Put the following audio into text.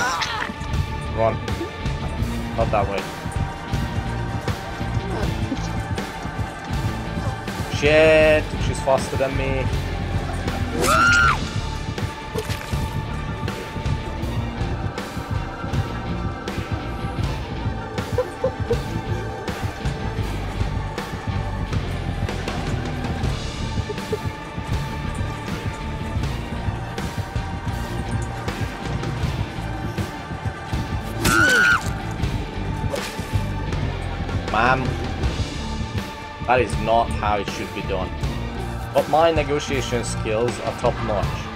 Run. Not that way. Shit! She's faster than me. Ma'am, that is not how it should be done. But my negotiation skills are top notch.